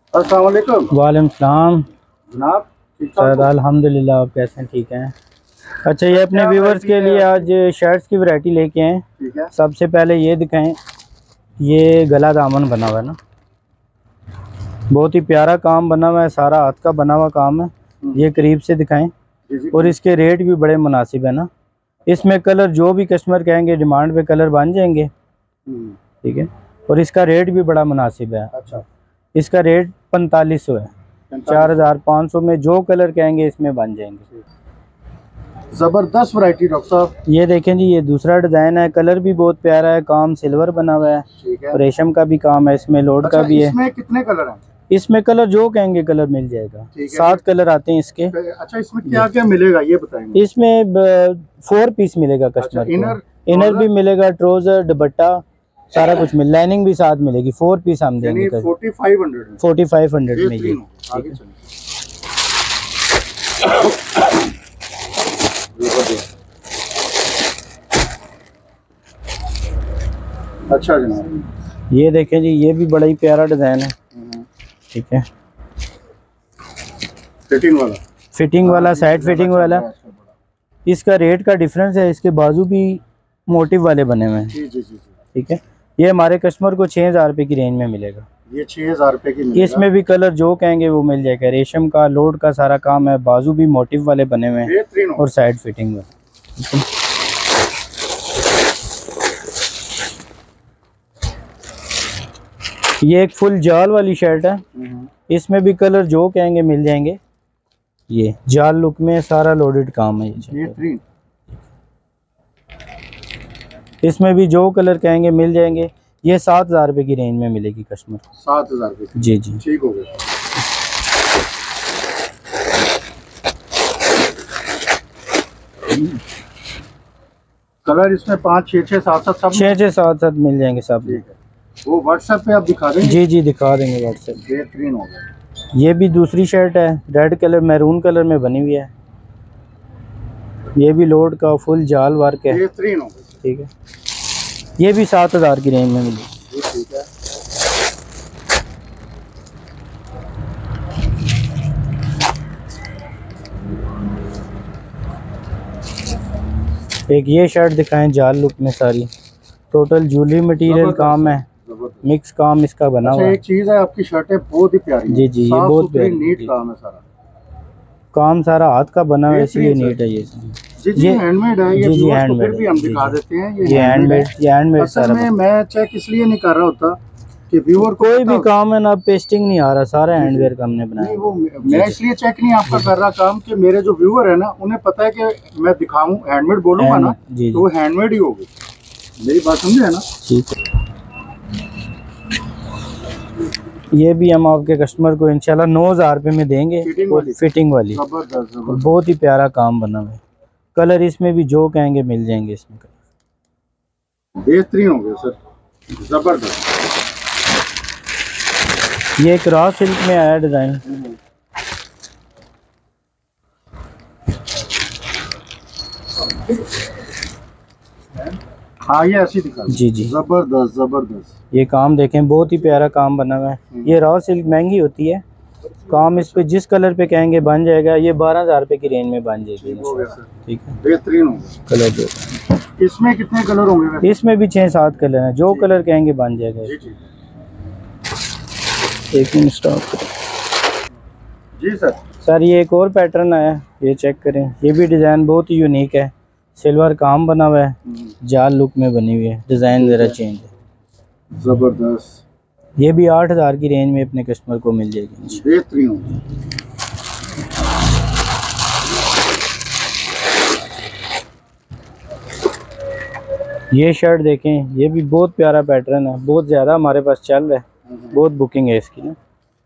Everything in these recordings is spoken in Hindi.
अस्सलाम वालेकुम। वालेकुम सलाम। जनाब ठीक सर ठाक हो? अल्हम्दुलिल्लाह, आप कैसे हैं? ठीक हैं। अच्छा, ये सर अपने क्या व्यूवर्स वैरायटी के है लिए आपकी? आज शर्ट्स की वैरायटी लेके आए। ठीक है। सबसे पहले ये दिखाएं, ये गला दामन बना हुआ है ना, बहुत ही प्यारा काम बना हुआ है, सारा हाथ का बना हुआ काम है। ये करीब से दिखाएं। जी जी और इसके रेट भी बड़े मुनासिब है ना। इसमें कलर जो भी कस्टमर कहेंगे डिमांड पे कलर बन जाएंगे। ठीक है। और इसका रेट भी बड़ा मुनासिब है। अच्छा, इसका रेट 4500 है। 4500 में जो कलर कहेंगे इसमें बन जाएंगे। जबरदस्त वैरायटी डॉक्टर साहब। ये देखें जी, ये दूसरा डिजाइन है, कलर भी बहुत प्यारा है, काम सिल्वर बना हुआ है। ठीक है। रेशम का भी काम है इसमें, लोड अच्छा, का भी है। इसमें कितने कलर हैं? इसमें कलर जो कहेंगे कलर मिल जाएगा। ठीक है। 7 कलर आते हैं इसके। अच्छा, इसमें क्या क्या मिलेगा ये बताएंगे? इसमें 4 पीस मिलेगा अच्छा, कस्टमर को। इनर इनर भी मिलेगा, ट्राउजर, दुपट्टा, सारा कुछ मिल, लाइनिंग भी साथ मिलेगी। 4 पीस हम यानी देंगे 4500 में। 4500 में ये। आगे चलिए। अच्छा जनाब, ये देखें जी, ये भी बड़ा ही प्यारा डिजाइन है। ठीक है। फिटिंग वाला, साइड फिटिंग वाला। इसका रेट का डिफरेंस है, इसके बाजू भी मोटिव वाले बने हुए हैं। जी जी जी। ठीक है। ये हमारे कस्टमर को 6000 रुपये की रेंज में मिलेगा। ये 6000 रुपये की मिलेगा। इसमें भी कलर जो कहेंगे वो मिल जाएगा। रेशम का, लोड का सारा काम है, बाजू भी मोटिव वाले बने हुए हैं और साइड फिटिंग में। ये एक फुल जाल वाली शर्ट है। इसमें भी कलर जो कहेंगे मिल जाएंगे। ये जाल लुक में सारा लोडेड काम है ये। इसमें भी जो कलर कहेंगे मिल जाएंगे। ये 7000 रुपये की रेंज में मिलेगी कस्टमर को। 7000 रुपये? जी जी, ठीक हो गया। कलर इसमें 5 6 6 7 7 सब 6 6 7 7 मिल जाएंगे सब। ठीक है। वो व्हाट्सएप पे आप दिखा देंगे? जी जी, दिखा देंगे व्हाट्सएप। बेहतरीन हो गया। ये भी दूसरी शर्ट है, रेड कलर मैरून कलर में बनी हुई है। ये भी लोड का फुल जाल वर्क है। बेहतरीन हो गया। ठीक है। ये भी 7000 की रेंज में मिली। ठीक है। एक ये शर्ट दिखाएं, जाल लुक में सारी टोटल ज्वेलरी मटेरियल काम है, मिक्स काम इसका बना हुआ है। एक चीज है, आपकी शर्टें बहुत ही प्यारी हैं। जी जी, ये बहुत प्यारी नीट काम है, सारा काम सारा हाथ का बना हुआ है, इसलिए नीट है ये। जी जी, हैंडमेड है ये। जी जी, हैंडमेड भी हम दिखा देते हैं ये हैंडमेड। ये हैंडमेड सारा। मैं चेक इसलिए नहीं कर रहा होता कि व्यूअर कोई भी काम है ना, पेस्टिंग नहीं आ रहा, सारा हैंडवेयर का हमने बनाया। वो मैं इसलिए चेक नहीं आपका कर रहा काम कि मेरे जो व्यूअर है ना, उन्हें पता है कि मैं दिखाऊं हैंडमेड बोलूंगा ना तो वो हैंडमेड ही होगी। मेरी बात समझे है ना? ठीक है। ये भी हम आपके कस्टमर को इंशाल्लाह 9000 रुपये में देंगे। फिटिंग वाली बहुत ही प्यारा काम बना हुआ है। कलर इसमें भी जो कहेंगे मिल जाएंगे इसमें। बेहतरीन हो गया सर, जबरदस्त। ये एक रॉ सिल्क में आया डिजाइन। हाँ, ये ऐसी दिखा। जी जी, जबरदस्त जबरदस्त। ये काम देखें, बहुत ही प्यारा काम बना हुआ है। ये रॉ सिल्क महंगी होती है, काम इस पे जिस कलर पे कहेंगे बन जाएगा। ये 12000 रुपये की रेंज में बन जाएगी। ठीक है, बेहतरीन होगा। कलर दो। इसमें कितने कलर होंगे? इसमें भी 6 7 कलर हैं, जो कलर कहेंगे बन जाएगा। एक मिनट स्टॉप। जी सर। सर ये एक और पैटर्न आया, ये चेक करें। ये भी डिज़ाइन बहुत ही यूनिक है, सिल्वर काम बना हुआ है, जाल लुक में बनी हुई है, डिज़ाइन ज़रा चेंज है। जबरदस्त। ये भी 8000 की रेंज में अपने कस्टमर को मिल जाएगी। बेहतरीन। ये शर्ट देखें, ये भी बहुत प्यारा पैटर्न है, बहुत ज़्यादा हमारे पास चल रहा है, बहुत बुकिंग है इसकी ना।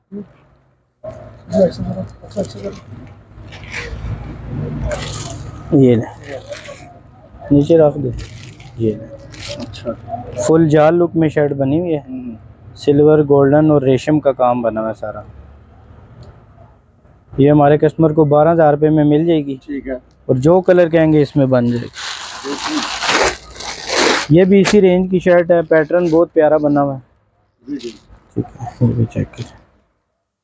ये नीचे रख दे। ये अच्छा, फुल जाल लुक में शर्ट बनी हुई है, सिल्वर गोल्डन और रेशम का काम बना हुआ है सारा। ये हमारे कस्टमर को 12000 रुपये में मिल जाएगी। ठीक है। और जो कलर कहेंगे इसमें बन जाएगी। ये भी इसी रेंज की शर्ट है, पैटर्न बहुत प्यारा बना हुआ है। ठीक है, ये भी चेक करें।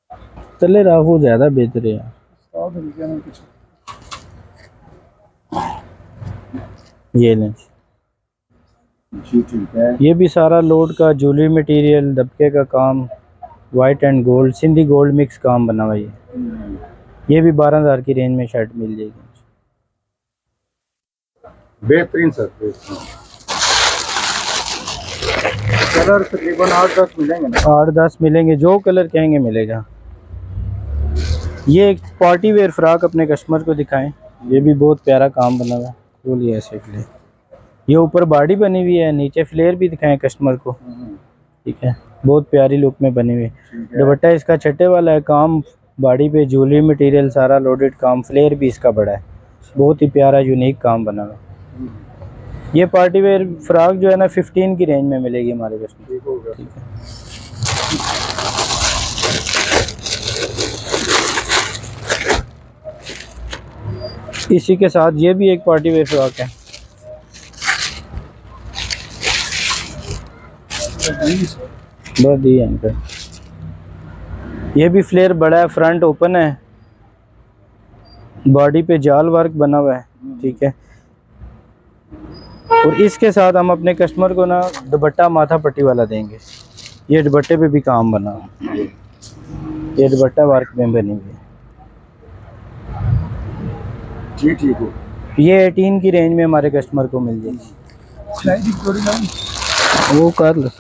कलर आपको ज्यादा बेहतर है ये लें। ये भी सारा लोड का ज्वेलरी मटेरियल, दबके का काम, white and gold, Sindhi gold mix काम बना हुआ ये भी 12,000 की रेंज में शर्ट मिल जाएगी। बेहतरीन सर, कलर तकरीबन 8-10 मिलेंगे ना? 8-10 मिलेंगे, जो कलर कहेंगे मिलेगा। ये एक पार्टी वेयर फ्रॉक अपने कस्टमर को दिखाएं, ये भी बहुत प्यारा काम बना हुआ है। बोलिए ऐसे फ्लेयर, ये ऊपर बॉडी बनी हुई है, नीचे फ्लेयर भी दिखाएं कस्टमर को। ठीक है, बहुत प्यारी लुक में बनी हुई है। दुपट्टा इसका छठे वाला है, काम बॉडी पे ज्वेलरी मटेरियल सारा लोडेड काम, फ्लेयर भी इसका बड़ा है, बहुत ही प्यारा यूनिक काम बना हुआ है। ये पार्टी वेयर फ्रॉक जो है ना 15 की रेंज में मिलेगी हमारे कस्टमर। ठीक है, इसी के साथ ये भी एक पार्टी वेयर फ्रॉक है। बहुत ही अंकल, ये भी फ्लेयर बड़ा है, फ्रंट ओपन है, बॉडी पे जाल वर्क बना हुआ है। ठीक है, और इसके साथ हम अपने कस्टमर को ना दुपट्टा माथा पट्टी वाला देंगे। ये दुपट्टे पे भी काम बना हुआ है, ये दुपट्टा वर्क में बनी हुई है। जी ठीक हो, ये 18 की रेंज में हमारे कस्टमर को मिल जाएगी। वो कर लो।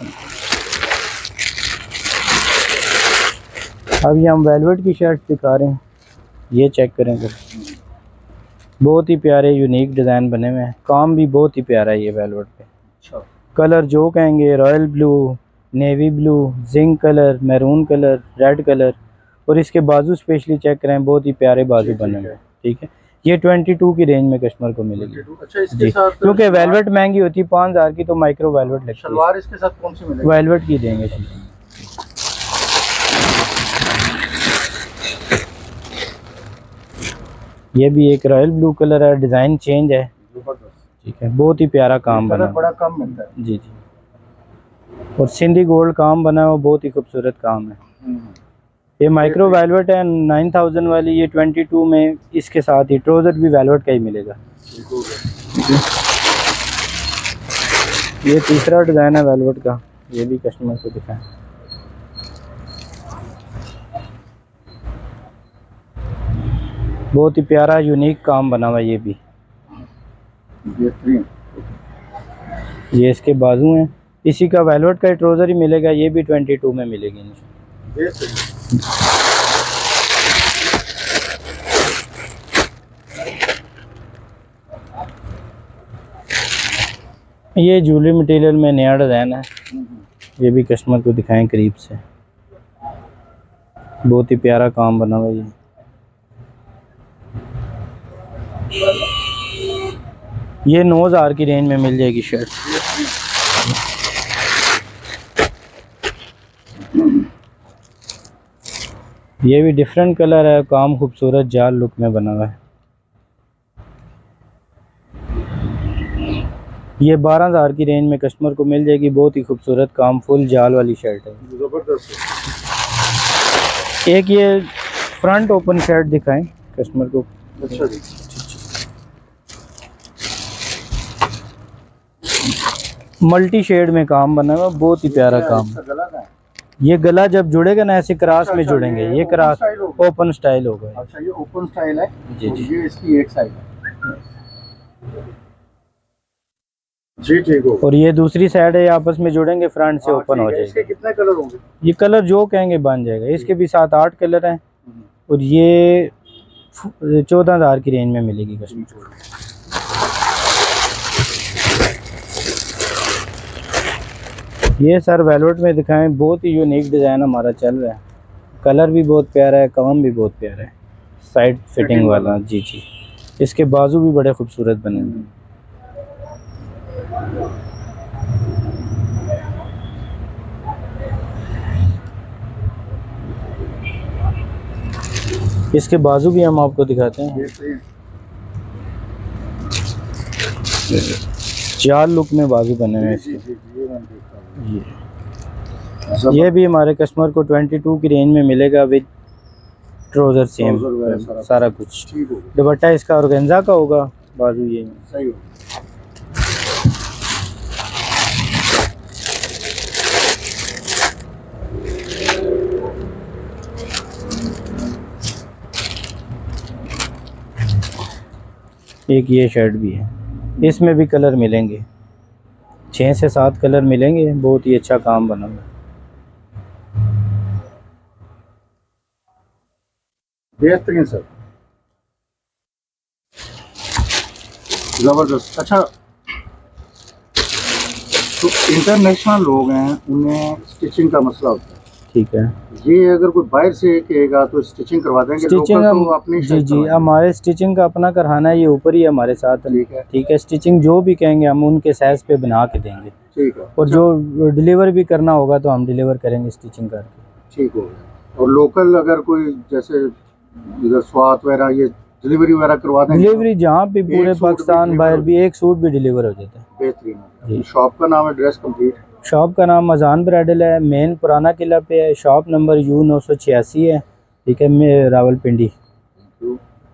अब ये हम वेलवेट की शर्ट दिखा रहे हैं, ये चेक करें सर, बहुत ही प्यारे यूनिक डिज़ाइन बने हुए हैं, काम भी बहुत ही प्यारा है ये वेलवेट पे। अच्छा, कलर जो कहेंगे, royal blue, navy blue, zinc colour, maroon colour, red colour, और इसके बाजू स्पेशली चेक करें, बहुत ही प्यारे बाजू बने हुए हैं। ठीक है, ये 22 की रेंज में कस्टमर को मिलेगी। अच्छा, इसके साथ क्योंकि वेलवेट महंगी होती है 5,000 की, तो माइक्रो वेलवेट लगती है। सलवार इसके साथ कौन सी मिलेगी? वेलवेट की देंगे। ये भी एक रॉयल ब्लू कलर है, डिज़ाइन चेंज है। ठीक है, बहुत ही प्यारा काम बना, बड़ा कम मिलता है। जी जी, और सिंधी गोल्ड काम बना है, बहुत ही खूबसूरत काम है। ये माइक्रो वेलवेट है 9000 वाली, ये 22 में इसके साथ ही ट्राउजर भी वेलवेट का ही मिलेगा। ये तीसरा डिज़ाइन है वेलवेट का, ये भी कस्टमर को दिखाएं। बहुत ही प्यारा यूनिक काम बना हुआ ये भी। ये इसके बाजू हैं, इसी का वेलवेट का ट्राउजर ही मिलेगा, ये भी 22 में मिलेगी। ये ज्वेलरी मटेरियल में नया डिज़ाइन है, ये भी कस्टमर को दिखाएं करीब से, बहुत ही प्यारा काम बना हुआ ये। ये 9000 की रेंज में मिल जाएगी शर्ट। ये भी डिफरेंट कलर है, काम खूबसूरत जाल लुक में बना हुआ है। ये 12,000 की रेंज में कस्टमर को मिल जाएगी, बहुत ही खूबसूरत काम, फुल जाल वाली शर्ट है, जबरदस्त। एक ये फ्रंट ओपन शर्ट दिखाएं कस्टमर को। अच्छा जी, मल्टी शेड में काम बना हुआ, बहुत ही प्यारा काम। ये गला जब जुड़ेगा ना ऐसे क्रॉस में जुड़ेंगे, ये क्रॉस ओपन स्टाइल होगा। अच्छा, ये ओपन स्टाइल है जी जी, ये इसकी एक साइड है जी। ठीक हो, और ये दूसरी साइड है, आपस में जुड़ेंगे, फ्रंट से ओपन हो जाएगा। इसके कितने कलर होंगे? ये कलर जो कहेंगे बन जाएगा, इसके भी 7-8 कलर हैं, और ये 14,000 की रेंज में मिलेगी कस्टमर। ये सर वेलवेट में दिखाएं, बहुत ही यूनिक डिज़ाइन हमारा चल रहा है, कलर भी बहुत प्यारा है, काम भी बहुत प्यारा है, साइड फिटिंग वाला। जी जी, इसके बाजू भी बड़े खूबसूरत बने हैं। इसके बाजू भी हम आपको दिखाते हैं, चार लुक में बाजू बने हुए हैं इसके। ये भी हमारे कस्टमर को 22 की रेंज में मिलेगा विद ट्राउजर सेम ट्राउजर वगैरह सारा कुछ। ठीक हो गया। दुपट्टा इसका ऑर्गेन्जा का होगा, बाजू ये सही हो। एक ये शर्ट भी है, इसमें भी कलर मिलेंगे, 6 से 7 कलर मिलेंगे। बहुत ही अच्छा काम बना हुआ है। बेहतरीन सर, जबरदस्त। अच्छा, तो इंटरनेशनल लोग हैं, उन्हें स्टिचिंग का मसला होता है, ठीक है। ये अगर कोई बाहर से कहेगा तो स्टिचिंग करवा देंगे? स्टिचिंग लोकल तो अपनी जी हमारे स्टिचिंग का अपना कराना है, ये ऊपर ही हमारे साथ। ठीक है, स्टिचिंग जो भी कहेंगे हम उनके साइज पे बना के देंगे। ठीक है। और जो डिलीवर भी करना होगा तो हम डिलीवर करेंगे स्टिचिंग करके। ठीक हो गया। और लोकल अगर कोई जैसे इधर स्वात वगैरह ये डिलीवरी वगैरह करवा देंगे? डिलीवरी जहाँ भी पूरे पाकिस्तान बाहर भी एक सूट भी डिलीवर हो जाता है। बेहतरीन। शॉप का नाम, एड्रेस कंप्लीट? शॉप का नाम अजान ब्राइडल है, मेन पुराना किला पे है। शॉप नंबर U 986 है, ठीक है, रावलपिंडी।